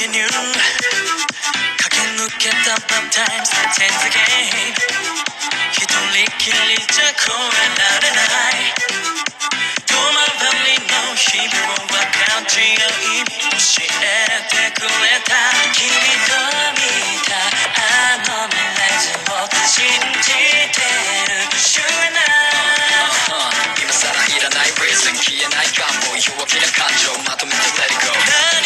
you 駆け抜けた Love Times Change the game 一人きりじゃ超えられない遠回りの日々を分かち合い教えてくれた君と見たあの未来図を信じてる Sure enough 今さらいらない reason 消えない願望弱気な感情まとめて Let it go